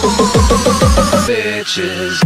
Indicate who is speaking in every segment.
Speaker 1: bitches.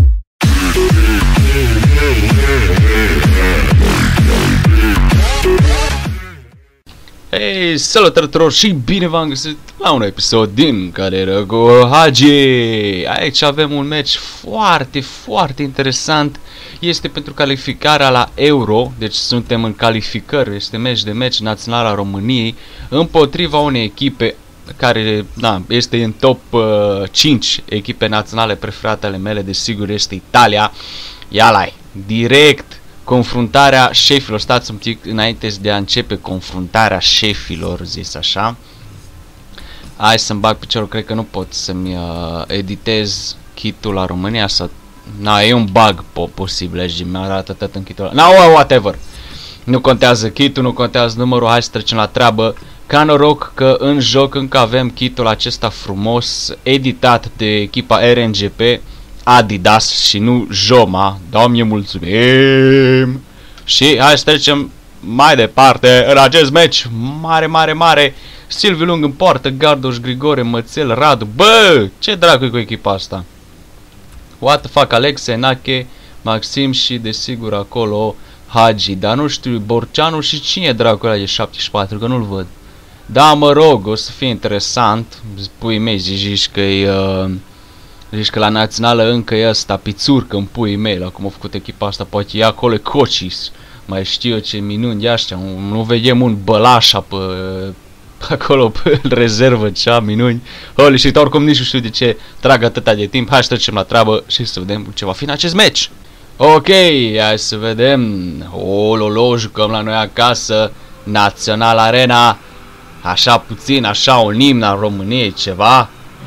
Speaker 2: Hei, salutare tuturor și bine v-am găsit la un episod din Carieră cu Hagi. Aici avem un meci foarte interesant. Este pentru calificarea la Euro, deci suntem în calificări, este meci național al României împotriva unei echipe care este în top 5 echipe naționale preferate ale mele, desigur este Italia. Ia-l-ai, direct confruntarea șefilor. Stați un pic înainte de a începe confruntarea șefilor, zis așa. Hai să-mi bag piciorul, cred că nu pot să-mi editez kit-ul la România sau... e un bug posibil, mi-a arătat tot în kit-ul ăla. Whatever. Nu contează kit-ul, nu contează numărul, hai să trecem la treabă. Ca noroc că în joc încă avem kit-ul acesta frumos, editat de echipa RNGP, Adidas și nu Joma. Doamne, mulțumim! Și hai să trecem mai departe în acest meci mare. Silviu Lung în poartă, Gardoș, Grigore, Mățel, Radu. Bă, ce dracu cu echipa asta? What the fuck, Alexe, Nache, Maxim și desigur acolo Hagi. Dar nu știu, Borceanu și cine dracu ăla de 74, că nu-l văd. Da, mă rog, o să fie interesant. Pui mei, zici că e... Zici că la națională încă e ăsta, Pițurcă în puii mei, la cum a făcut echipa asta, poate e acolo Cocis, mai știu eu ce minuni de aștia, nu vedem un Bălașa pe acolo pe rezervă, cea minuni, holy shit, oricum nici nu știu de ce trag atâta de timp. Hai să trecem la treabă și să vedem ce va fi în acest meci. Ok, hai să vedem, ololo, jucăm la noi acasă, Național Arena, așa puțin, așa un imn al României, ceva.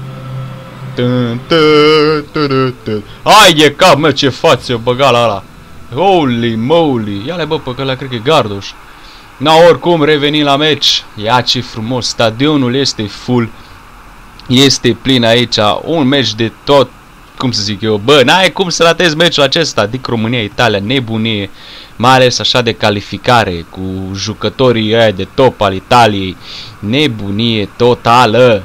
Speaker 2: Hai de cap, mă, ce față băga la ăla. Holy moly. Ia-le, bă, pe că ăla cred că e Gardoș. Oricum revenim la meci. Ia ce frumos, stadionul este full. Este plin aici. Un meci de tot, cum să zic eu, bă, n-ai cum să ratezi meciul acesta. Adică România-Italia, nebunie. Mai ales așa de calificare, cu jucătorii ăia de top al Italiei. Nebunie totală.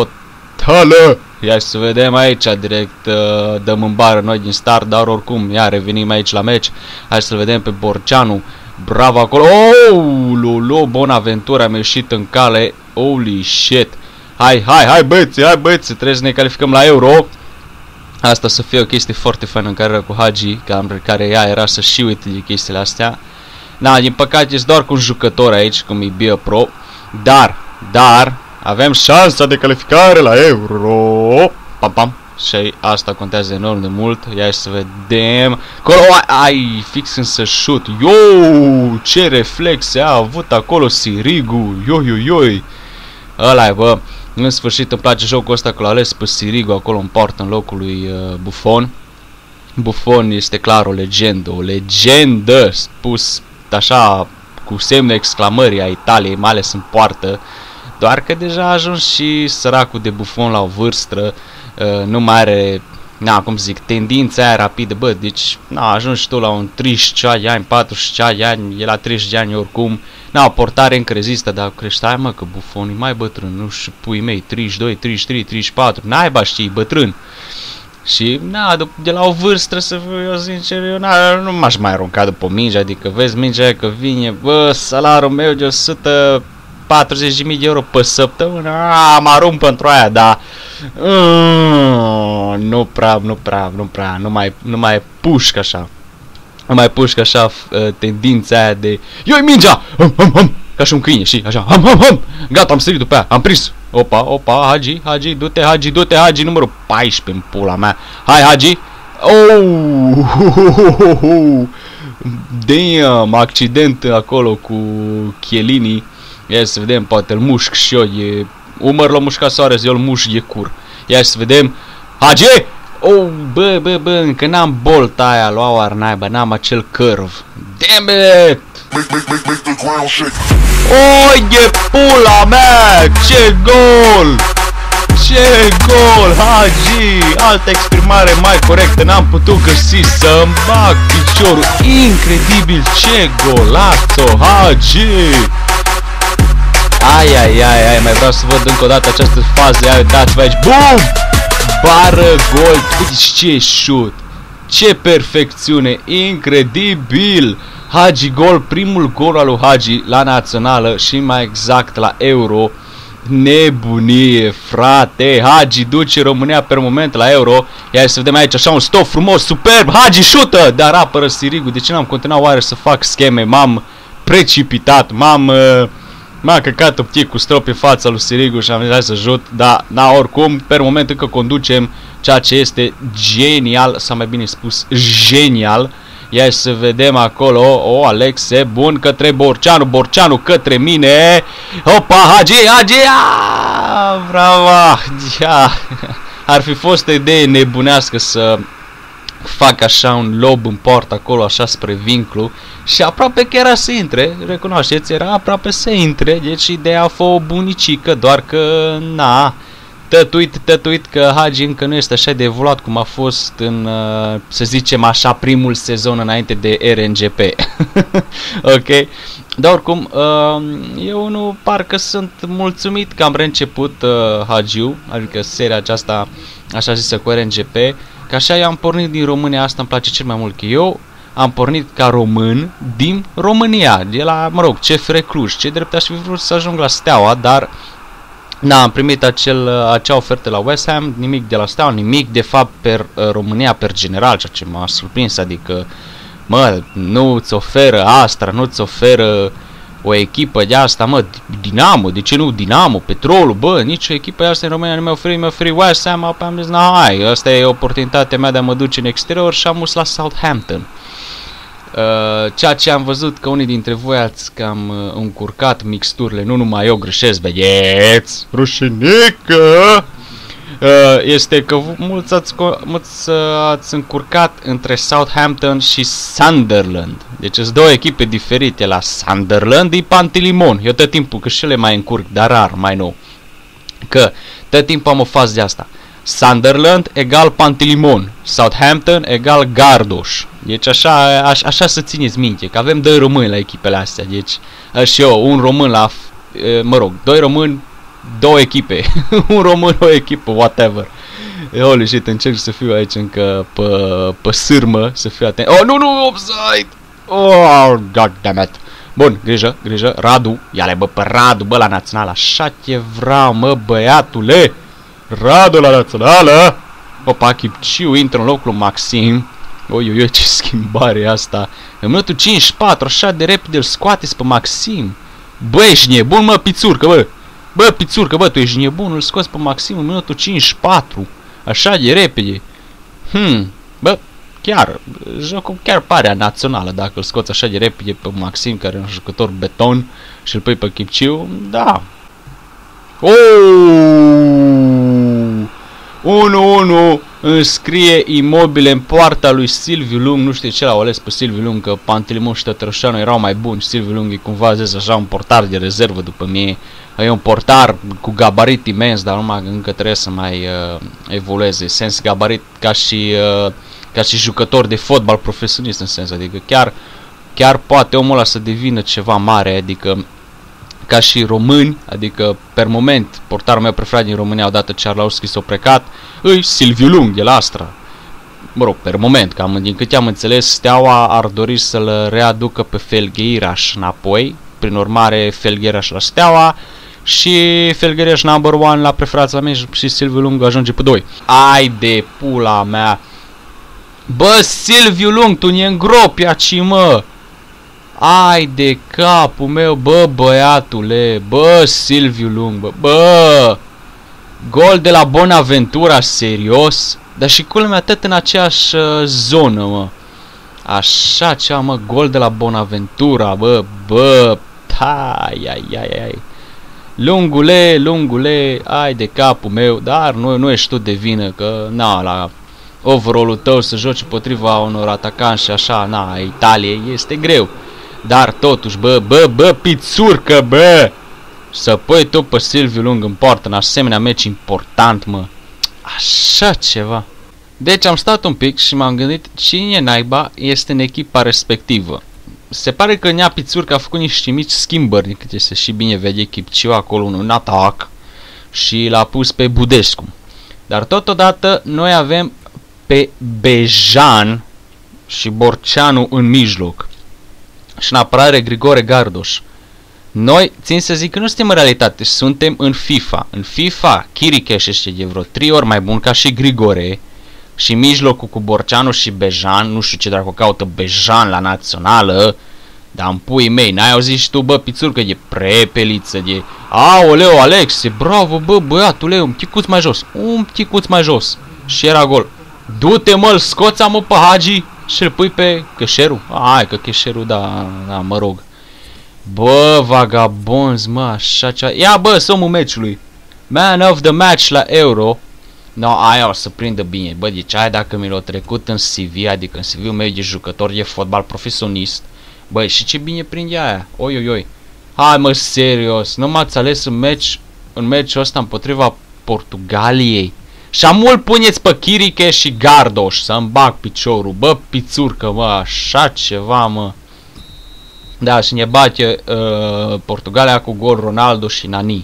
Speaker 2: Ia să vedem aici, direct dăm în bară noi din start, dar oricum, ia revenim aici la meci. Hai să vedem pe Borceanu, bravo acolo, lolo, Bonaventura mi-a ieșit în cale, holy shit. Hai băieți, trebuie să ne calificăm la Euro. Asta să fie o chestie foarte faină în carieră cu Hagi, care ea era să și uite de chestiile astea. Din păcate este doar cu un jucător aici, cum e Bia Pro, dar avem șansa de calificare la Euro. Pam. Și asta contează enorm de mult. Ia să vedem. Acolo, fix însă șut. Ce reflexe a avut acolo Sirigu. Ioi. Ăla-i, bă. În sfârșit îmi place jocul ăsta că l-a ales pe Sirigu acolo în poartă în locul lui Buffon. Buffon este clar o legendă, spus așa cu semne exclamării a Italiei, mai ales în poartă. Doar că deja a ajuns și săracul de Buffon la o vârstă, nu mai are, cum zic, tendința aia rapidă, bă, deci, a ajuns și tu la un 30 de ani, 40 de ani, e la 30 de ani oricum, o portare încă rezistă, dar crește, hai mă, că Buffon e mai bătrân, nu știu, pui mei, 32, 33, 34, naiba știi, bătrân. Și, de la o vârstă, să fiu eu sincer, eu nu m-aș mai arunca după minge, adică vezi mingea aia că vine, bă, salariul meu de 140.000 de euro pe săptămână, mă arunc pentru aia, dar nu prea, nu mai pușc așa. Nu mai pușc așa tendința aia de ioi mingea, ca și un câine, și așa, gata, am sărit după aia, am prins. Opa, Hagi, du-te, Hagi, numărul 14 în pula mea. Hai, Hagi. Damn, accident acolo cu Chiellini. Ia să vedem, poate îl mușc și eu, e umăr la mușca soare, eu îl mușc, e cur. Ia să vedem, Hagi! Bă, încă n-am bolta aia, lua arnaiba, n-am acel curve. Damn it! E pula mea, ce gol! Hagi! Altă exprimare mai corectă n-am putut găsi, să-mi bag piciorul. Incredibil, ce golazo, Hagi! Ai, mai vreau să văd încă o dată această fază. Ia uitați-vă aici, BUM! bară gol. Uite ce șut, ce perfecțiune, incredibil. Hagi gol, primul gol al lui Hagi la națională și mai exact la Euro. Nebunie, frate. Hagi duce România per moment la Euro. Ia să vedem aici așa un stop frumos, superb. Hagi șută, dar apără Sirigu. De ce n-am continuat oare să fac scheme? M-am precipitat, m-am căcat optic cu strop pe fața lui Sirigu și am zis să jut. Dar, oricum, per moment încă conducem, ceea ce este genial, sau mai bine spus, genial. Ia să vedem acolo, Alexe, bun către Borceanu, Borceanu către mine. Opa, Hagi, bravo, ar fi fost o idee nebunească să fac așa un lob în poartă acolo, așa spre vinclu. Și aproape că era să intre, recunoașteți, era aproape să intre, deci ideea a fost bunicică, doar că, tătuit că Hagi încă nu este așa de evoluat cum a fost în, să zicem așa, primul sezon înainte de RNGP. Ok? Dar oricum, eu nu parcă sunt mulțumit că am reînceput Hagiu, adică seria aceasta, așa zisă, cu RNGP, că așa eu am pornit din România, asta îmi place cel mai mult, că eu am pornit ca român din România, de la, CFR Cluj, ce drept aș fi vrut să ajung la Steaua, dar am primit acea ofertă la West Ham, nimic de la Steaua, nimic de fapt per România, per general, ceea ce m-a surprins, adică, nu-ți oferă Astra, nu-ți oferă o echipă de asta, Dinamo, de ce nu Dinamo, Petrolul, nicio echipă de asta în România nu mi-a oferit West Ham, apoi am zis, hai, asta e oportunitatea mea de a mă duce în exterior și am mus la Southampton. Ceea ce am văzut că unii dintre voi ați cam încurcat mixturile, nu numai eu greșesc, vedeți, rușinică, este că mulți ați încurcat între Southampton și Sunderland. Deci sunt două echipe diferite. La Sunderland e Pantilimon. Eu tot timpul, că și le mai încurc, dar rar, mai nou, că tot timpul am o fază de asta. Sunderland egal Pantilimon, Southampton egal Gardoș. Deci așa să țineți minte, că avem doi români la echipele astea. Deci și eu, un român la, doi români, două echipe. Un român, o echipă, whatever. Holy shit, încerc să fiu aici încă pe sârmă, să fiu atent. Oh, nu, offside! Oh, goddammit. Bun, grijă, Radu, ia-le pe Radu, la națională, așa ce vreau, băiatule! Radu la națională! Opa, Chipciu intră în locul lui Maxim. Oi, ce schimbare e asta. În minutul 54, așa de repede îl scoateți pe Maxim. Bă, ești nebun, Pițurcă, Bă, Pițurcă, tu ești nebun, îl scoți pe Maxim în minutul 54. Așa de repede. Bă, chiar, jocul chiar pare națională dacă îl scoți așa de repede pe Maxim, care e un jucător beton, și îl pui pe Chipciu, da. 1-1 înscrie Imobile în poarta lui Silviu Lung. Nu știu ce l-au ales pe Silviu Lung, că Pantelimon și Tătărășanu erau mai buni. Silviu Lung e cumva zis așa un portar de rezervă după mine. E un portar cu gabarit imens, dar numai încă trebuie să mai evolueze. Sens gabarit ca și jucător de fotbal profesionist în sens, adică chiar poate omul ăla să devină ceva mare, adică ca și români, adică per moment portarul meu preferat din România odată ce Arlauschi s-a plecat, îi Silviu Lung de la Astra. Per moment, cam din câte am înțeles, Steaua ar dori să-l readucă pe Felgheiras înapoi, prin urmare Felgheiras la Steaua și Felgheiras number 1 la preferați la meci și Silviu Lung ajunge pe 2. Ai de pula mea! Bă, Silviu Lung, tu ne îngropi aici, Ai de capul meu, bă, băiatule, bă, Silviu Lung, bă, gol de la Bonaventura, serios? Dar și culmea tot în aceeași zonă, Așa ceva, gol de la Bonaventura, bă, ai. Lungule, ai de capul meu, dar nu ești tu de vină, că, la overall-ul tău să joci împotriva unor atacanți și așa, Italiei, este greu. Dar totuși, bă, Pițurcă, bă! Să pui tu pe Silviu Lung în poartă în asemenea meci important, Așa ceva. Deci am stat un pic și m-am gândit cine naiba este în echipa respectivă. Se pare că Nea Pițurcă a făcut niște mici schimbări, din câte se și bine vede Chipciu acolo în atac și l-a pus pe Budescu. Dar totodată noi avem pe Bejan și Borceanu în mijloc. Și în apărare Grigore Gardoș. Noi, țin să zic că nu suntem în realitate, suntem în FIFA. În FIFA, Chiricheș este de vreo 3 ori mai bun ca și Grigore. Și mijlocul cu Borceanu și Bejan, nu știu ce dracu caută Bejan la națională. Dar în puii mei, n-ai auzit și tu, bă, pițurcă, de prepeliță, de... Aoleu, Alexe, bravo, bă, băiatule, un ticuț mai jos, un ticuț mai jos. Și era gol. Du-te, mă-l scoți, mă, pe Hagi și îl pui pe Cheșeru. Hai, că Cheșeru, da, mă rog. Bă, vagabonzi, mă, așa ceva. Ia, bă, somul meciului. Man of the match la Euro. No, aia o să prindă bine. Bă, deci aia dacă mi l-a trecut în CV, adică în CV-ul meu de jucător de fotbal profesionist. Băi, și ce bine prinde aia. Oi, oi, oi. Hai, mă, serios. Nu m-ați ales în meciul ăsta împotriva Portugaliei. Și mult puneți pe Chiriche și Gardoș să-mi bag piciorul. Bă, pițurcă, mă, așa ceva, mă. Da, și ne bate Portugalia cu gol Ronaldo și Nani.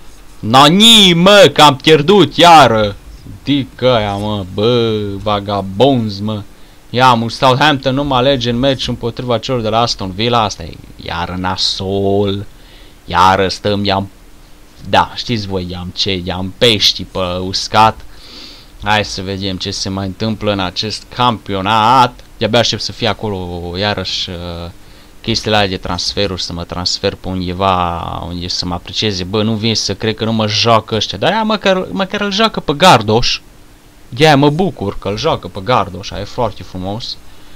Speaker 2: Nani, mă, că am pierdut iară. Dică aia, mă, bă, vagabonzi, mă. Ia, Southampton nu mă alege în meci împotriva celor de la Aston Villa. Asta e iară nasol. Iară stăm, i-am... Da, știți voi, i-am pești pe uscat. Hai să vedem ce se mai întâmplă în acest campionat. De-abia aștept să fie acolo iarăși chestiile alea de transferuri, să mă transfer pe undeva unde să mă aprecieze. Bă, nu vin să cred că nu mă joacă ăștia. Dar aia măcar îl joacă pe Gardoș. De-aia mă bucur că îl joacă pe Gardoș, e foarte frumos.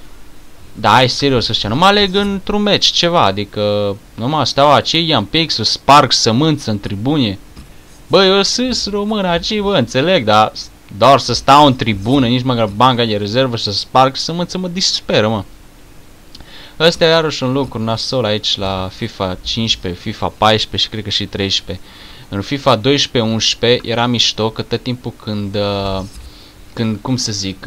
Speaker 2: Da, hai serios ăștia, nu mă aleg într-un meci ceva, adică numai stau acei, i-am pic să sparg sămânță în tribune. Bă, eu sunt român aici, bă, înțeleg, dar doar să stau în tribună, nici măcar banca de rezervă să sparg sămânță mă disperă, mă. Ăsta e iarăși un lucru nasol aici la FIFA 15, FIFA 14 și cred că și 13. În FIFA 12-11 era mișto că tot timpul când cum să zic,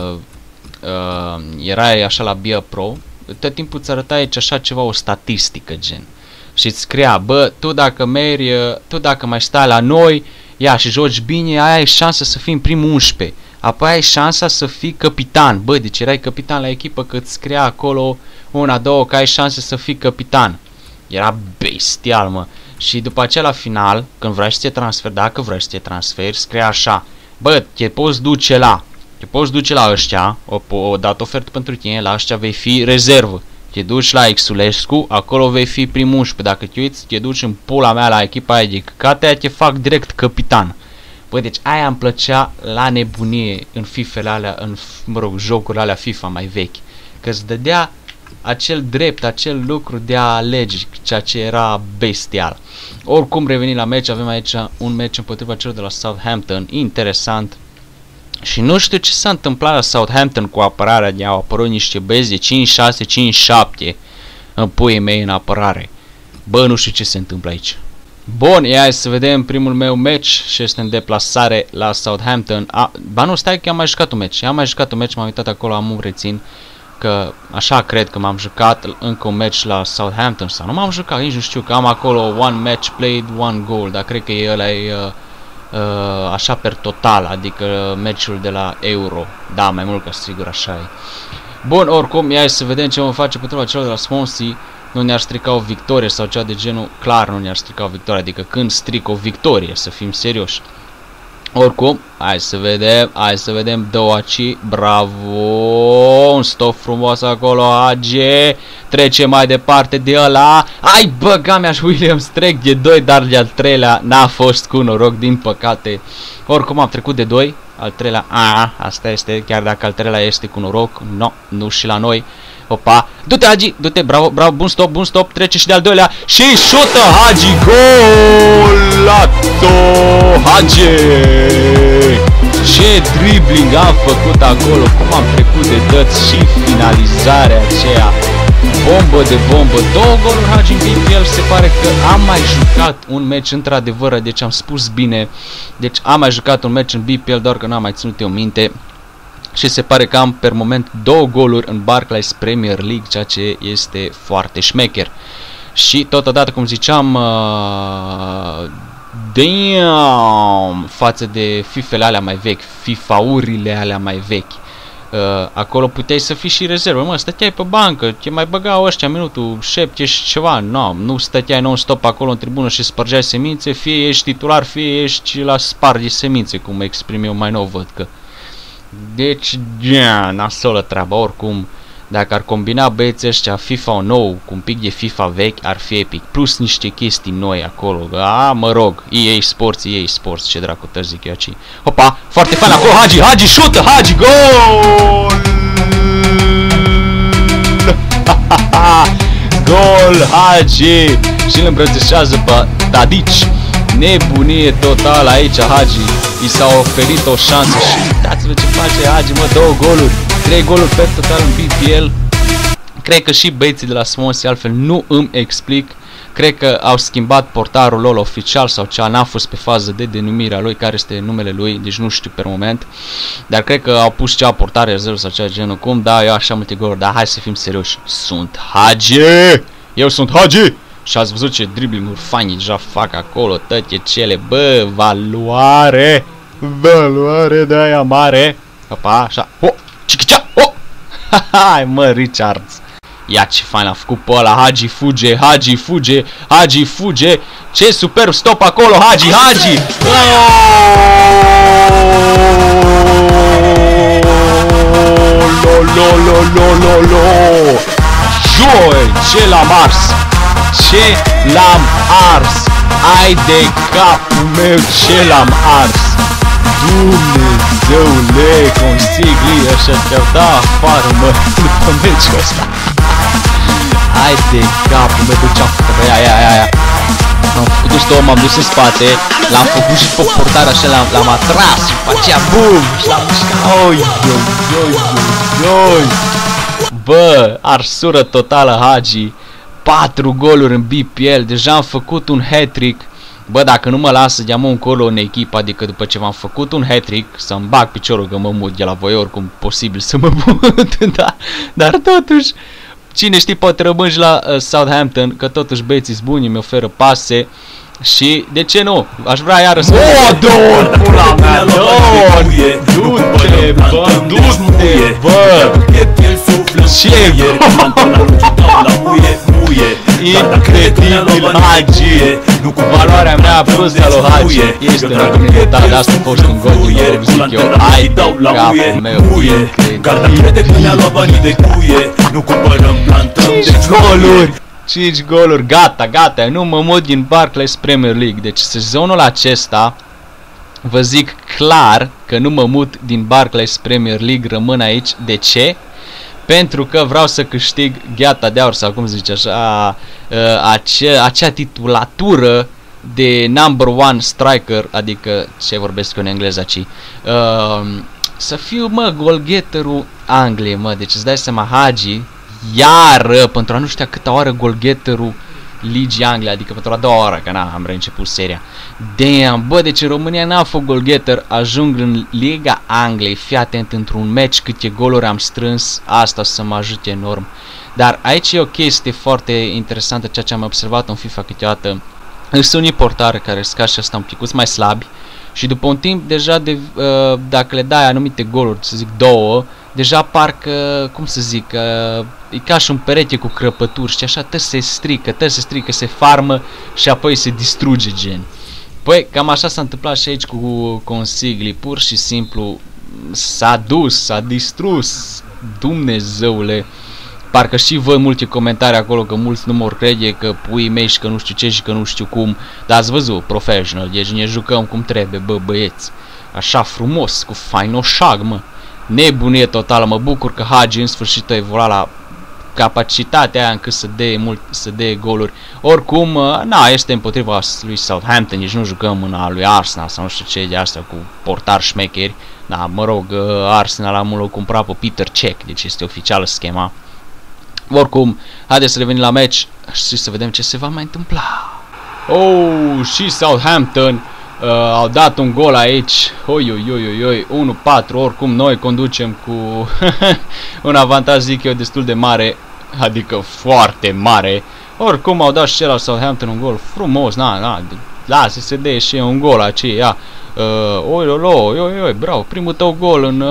Speaker 2: erai așa la BIA Pro, tot timpul îți arăta aici așa ceva, o statistică gen. Și îți scria, bă, tu dacă mai stai la noi, ia și joci bine, ai șansa să fii în primul 11. Apoi ai șansa să fii capitan. Bă, deci erai capitan la echipă că îți scria acolo una, două, că ai șanse să fii capitan. Era bestial, mă. Și după aceea la final, când vrei să te transferi, dacă vrei să te transferi, scria așa: bă, te poți duce la ăștia, o dat ofertă pentru tine, la ăștia vei fi rezervă. Te duci la Xulescu, acolo vei fi primul 11. Dacă te uiți, te duci în pula mea la echipa aia de căcate, aia te fac direct capitan. Bă, deci aia îmi plăcea la nebunie în FIFA-le alea, jocurile alea FIFA mai vechi. Că îți dădea acel drept, acel lucru de a alege, ceea ce era bestial. Oricum, revenind la meci, avem aici un meci împotriva celor de la Southampton, interesant. Și nu știu ce s-a întâmplat la Southampton cu apărarea, de au apărut niște băieți de 5-6, 5-7 în puii mei în apărare. Bă, nu știu ce se întâmplă aici. Bun, hai să vedem primul meu meci și este în deplasare la Southampton. Ba nu, stai că am mai jucat un meci. M-am uitat acolo, am un rețin. Că așa cred că m-am jucat încă un match la Southampton sau nu m-am jucat, nici nu știu, că am acolo one match played, one goal, dar cred că ăla e așa per total, adică meciul de la Euro. Da, mai mult ca sigur așa e. Bun, oricum, hai să vedem ce vom face pentru celor de la Swansea. Nu ne-ar strica o victorie sau ceva de genul, clar nu ne-ar strica o victorie, adică când stric o victorie, să fim serioși. Oricum, hai să vedem Doaci, bravo, un stop frumos acolo, Age, trece mai departe de ăla, ai băga mea și Williams trec de 2, dar de al treilea n-a fost cu noroc, din păcate. Oricum am trecut de 2, al treilea, asta este, chiar dacă al treilea este cu noroc, no, nu și la noi. Opa, du-te Hagi, du-te, bravo, bravo, bun stop, trece și de-al doilea și șută Hagi, golato, Hagi! Ce dribbling am făcut acolo, cum am trecut de dăți și finalizarea aceea, bombă de bombă, 2 goluri Hagi în BPL, se pare că am mai jucat un meci într-adevăr, deci am spus bine, deci am mai jucat un meci în BPL, doar că n-am mai ținut eu minte. Și se pare că am per moment 2 goluri în Barclays Premier League, ceea ce este foarte șmecher. Și totodată, cum ziceam, Damn! Față de FIFA-le alea mai vechi, FIFA-urile alea mai vechi. Acolo puteai să fii și rezervă, mă, stăteai pe bancă, te mai băgau ăștia minutul 7 și ceva, nu stăteai non-stop acolo în tribună și spărgeai semințe, fie ești titular, fie ești la sparge semințe, cum exprim eu mai nou, văd că. Deci, nasolă treaba, oricum, dacă ar combina băieții ăștia FIFA nou cu un pic de FIFA vechi, ar fi epic, plus niște chestii noi acolo, mă rog, EA Sports, ce dracu te zic eu aici. Hopa, foarte fain acolo, Hagi, șută, Hagi, gol! Gol, Hagi! Și îl îmbrățișează pe Tadici. Nebunie total aici, Hagi. I s-a oferit o șansă și uitați-vă ce face Hagi, mă, 2 goluri, 3 goluri pe total în BPL. Cred că și băieții de la Swansea, altfel nu îmi explic. Cred că au schimbat portarul lor oficial sau cea, n-a fost pe fază de denumire a lui, care este numele lui, deci nu știu pe moment. Dar cred că au pus cea portare 0 sau cea genul, cum, da, eu așa multe goluri, dar hai să fim serioși. Sunt Hagi! Eu sunt Hagi! Și ați văzut ce dribbling-uri faini deja fac acolo, toate cele, bă, valoare de aia mare. Opa, așa, cichicea, hai mă, Richards. Ia ce fain a făcut pe ăla, Hagi fuge, ce superb stop acolo, Hagi, Joi, ce l-am ars, ai de capul meu, ce l-am ars. Dumnezeule, Consigli, așa te-au dat afară, mă, după meciul ăsta. Hai de capul meu, ce-am făcut, aia. M-am făcut dus două, m-am dus în spate, l-am făcut și pe portar, așa l-am atras, și după aceea, bum, și l-am mușcat, oi. Bă, arsură totală, Hagi, 4 goluri în BPL, deja am făcut un hat-trick. Bă, dacă nu mă lasă de-amă încolo în echipă, adică după ce m-am făcut un hat-trick, să-mi bag piciorul că mă mut de la voi, oricum posibil să mă mut, dar totuși, cine știe, poate rămân și la Southampton, că totuși băieții buni îmi oferă pase și, de ce nu, aș vrea iară să... Don, pula mea, du-te, bă, ce incredibil, Hagi. Valoarea mea plus de lui Hagi este nebunie totală, de asta a fost un gol din nou, zic eu, ai de capul meu, incredibil. 5 goluri, gata, nu mă mut din Barclays Premier League, deci sezonul acesta, vă zic clar că nu mă mut din Barclays Premier League, rămân aici, de ce? Pentru că vreau să câștig gheata de aur, sau cum zice așa, acea titulatură de number one striker, adică ce vorbesc eu în engleză aici, să fiu, mă, goalgetterul Angliei, mă, deci îți dai seama, Hagi, iară, pentru a nu știa câta oară goalgetterul Ligii Anglia, adică pentru a doua oară, că am reînceput seria. Damn, bă, deci România n-a fost goalgetter, ajung în Liga Angliei, fii atent, într-un match câte goluri am strâns, asta o să mă ajute enorm. Dar aici e o chestie foarte interesantă, ceea ce am observat în FIFA câteodată. Sunt unii portare care sunt ca și ăsta un picuț mai slabi și după un timp deja, dacă le dai anumite goluri, să zic 2, deja parcă, cum să zic, e ca și un perete cu crăpături și așa, se strică, se farmă și apoi se distruge, gen. Păi, cam așa s-a întâmplat și aici cu Consigli, pur și simplu s-a distrus, Dumnezeule. Parcă și văd multe comentarii acolo că mulți nu mor crede că puii mei și că nu știu ce și că nu știu cum. Dar ați văzut, professional, deci ne jucăm cum trebuie, bă, băieți. Așa frumos, cu fainoșag, mă. Nebunie totală, mă bucur că Hagi în sfârșit a evoluat la capacitatea aia încât să dea goluri. Oricum, este împotriva lui Southampton, nici nu jucăm în a lui Arsenal sau nu știu ce de asta cu portar șmecheri. Da, mă rog, Arsenal l-a cumpărat pe Peter Cech, deci este oficială schema. Oricum, haideți să revenim la meci și să vedem ce se va mai întâmpla. Oh, și Southampton au dat un gol aici. Oi, 1-4, oricum noi conducem cu un avantaj, zic eu, destul de mare, adică foarte mare. Oricum au dat și celălalt Southampton un gol frumos, Da, se dea și un gol aceea. Oi, bravo, primul tău gol în...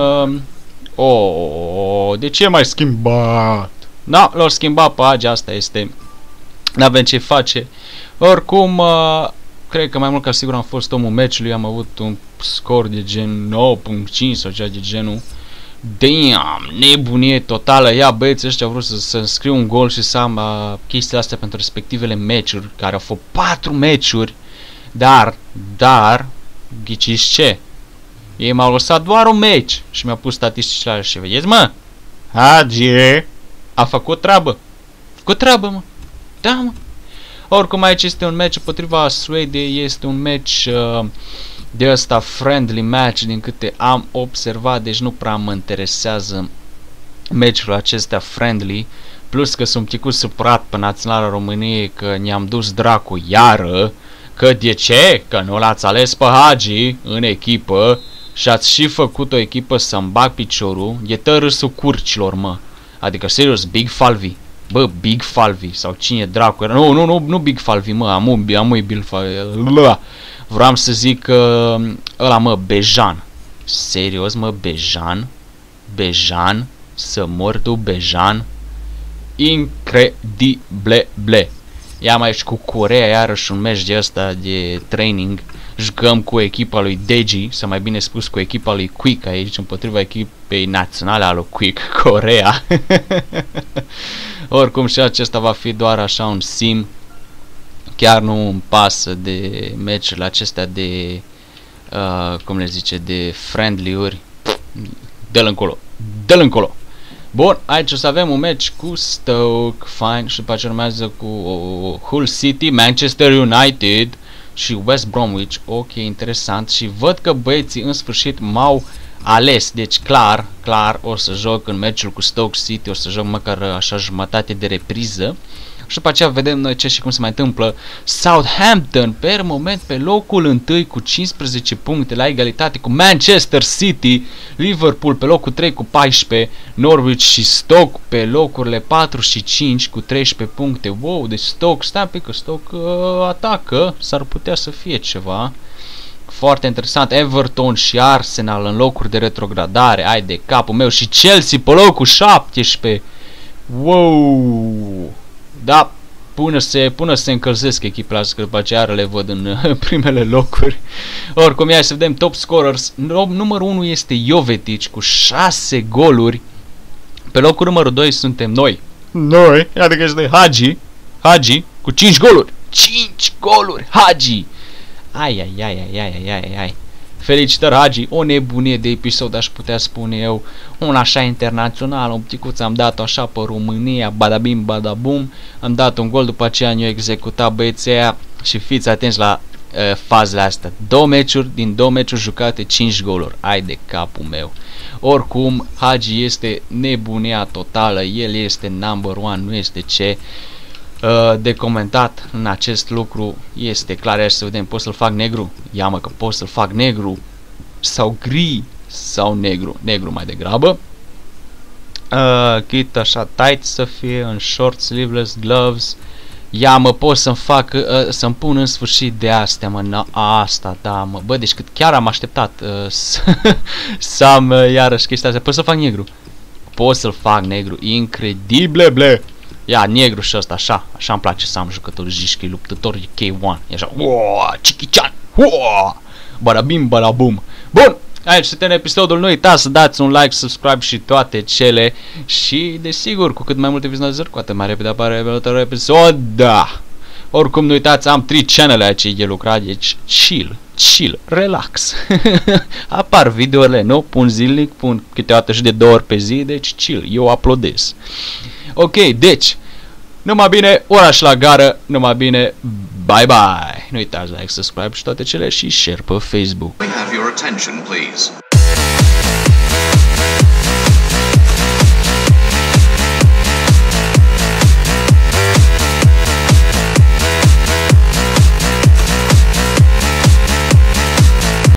Speaker 2: de ce m-ai schimbat? Da, l-au schimbat pe Hagi, asta este. N-avem ce face. Oricum, cred că mai mult ca sigur am fost omul meciului, am avut un scor de gen 9.5 sau ceva de genul. Damn, nebunie totală. Ia băieți ăștia au vrut să scriu un gol și să am chestiile astea pentru respectivele meciuri, care au fost 4 meciuri. Dar, ghiciți ce? Ei m-au lăsat doar un meci și mi-au pus statisticile alea și vedeți, mă, Hagi a făcut treabă. Mă. Da, mă. Oricum aici este un match împotriva Suediei, este un match de ăsta friendly match din câte am observat, deci nu prea mă interesează meciul acestea friendly, plus că sunt picus supărat pe Naționala României că ne-am dus dracu iară, că de ce? Că nu l-ați ales pe Hagi în echipă și ați și făcut o echipă să-mi bag piciorul, e tărâsul curcilor, mă, adică serios, Big Falvi. Bă, Big Falvi sau cine dracu era? Nu Big Falvi, mă, am Big Falvi. Vreau să zic ăla, mă, Bejan. Serios, mă, Bejan, să mor tu, Bejan. Incredible. I-am aici cu Coreea, iarăși un meci de ăsta de training. Jucăm cu echipa lui Deji, sau mai bine spus cu echipa lui Quick aici, împotriva echipei naționale a lui Quick, Coreea. Oricum și acesta va fi doar așa un sim. Chiar nu îmi pasă de meciurile acestea de, cum le zice, de friendly-uri. Dă-l încolo. Bun, aici o să avem un match cu Stoke, fine, și după aceea urmează cu Hull City, Manchester United și West Bromwich. Ok, interesant. Și văd că băieții în sfârșit m-au ales, deci clar o să joc în meciul cu Stoke City, o să joc măcar așa jumătate de repriză. Și după aceea vedem noi ce și cum se mai întâmplă. Southampton pe moment pe locul 1 cu 15 puncte la egalitate cu Manchester City, Liverpool pe locul 3 cu 14, Norwich și Stoke pe locurile 4 și 5 cu 13 puncte. Wow, deci Stoke, stai un pic că Stoke atacă, s-ar putea să fie ceva. Foarte interesant. Everton și Arsenal în locuri de retrogradare. Ai de capul meu. Și Chelsea pe locul 17. Wow. Da, până se încălzesc echipele astea, că după aceea le văd în primele locuri. Oricum, ia să vedem top scorers. Numărul 1 este Jovetic cu 6 goluri. Pe locul numărul 2 suntem noi. Adică este Hagi cu 5 goluri. 5 goluri, Hagi. Ai. Felicitări, Hagi, o nebunie de episod, aș putea spune eu, un așa internațional, un picuț, am dat-o așa pe România, badabim, badabum, am dat un gol, după aceea ne-o executat băieții aia și fiți atenți la fazele astea. Din două meciuri jucate, 5 goluri, ai de capul meu. Oricum, Hagi este nebunia totală, el este number one, nu este ce. De comentat în acest lucru este clar. Hai să vedem, pot să-l fac negru? Ia mă că pot să-l fac negru sau gri sau negru mai degrabă. Kit așa tight să fie, în short sleeveless gloves. Ia mă, pot să-mi fac, să-mi pun în sfârșit de astea, mă, asta, da, mă, bă, deci cât chiar am așteptat să am iarăși chestia asta. Pot să-l fac negru? Pot să-l fac negru, incredibil, ble. Ia, negru și ăsta, așa îmi place să am jucători jișchi, luptători K1. E așa, Chichi-chan, barabim, barabum. Bun, aici suntem în episodul, nu uitați să dați un like, subscribe și toate cele. Și, desigur, cu cât mai multe vizionări, cu atât mai repede apare următorul episod, da. Oricum, nu uitați, am 3 channel aici de lucrat, deci chill, relax. Apar videourile, nu? Pun zilnic, pun câteodată și de 2 ori pe zi, deci chill, eu uploadez. Ok, deci, numai bine, oraș la gară, numai bine, bye bye. Nu uitați like, subscribe și toate cele și share pe Facebook.